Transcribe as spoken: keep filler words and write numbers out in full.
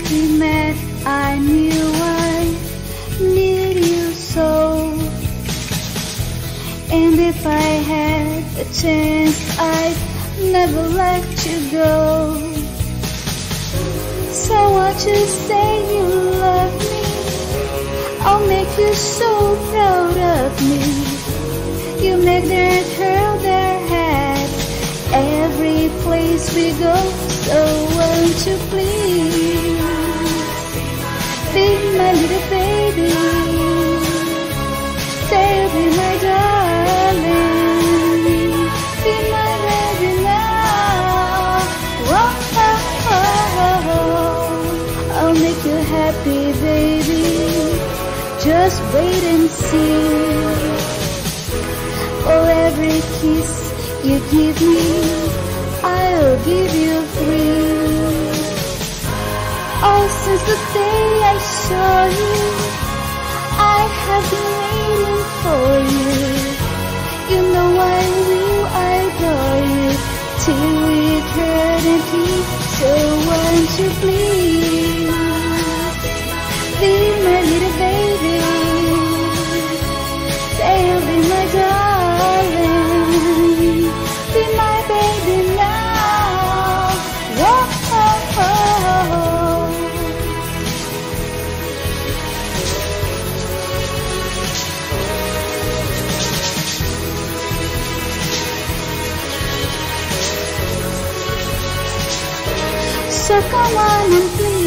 we met, I knew I need you so. And if I had a chance, I'd never let you go. So won't you say you love me? I'll make you so proud of me. You make them curl their heads every place we go. So won't you please be my little baby? Say you'll be my darling, be my baby now. Whoa, oh, oh, oh. I'll make you happy, baby. Just wait and see. For every kiss you give me, I'll give you three. Oh, since the day I saw you, I have been waiting for you. You know I will adore you till eternity. So won't you please be my little baby? Say you'll be my darling, be my baby now. Whoa, oh, oh, oh. So come on and please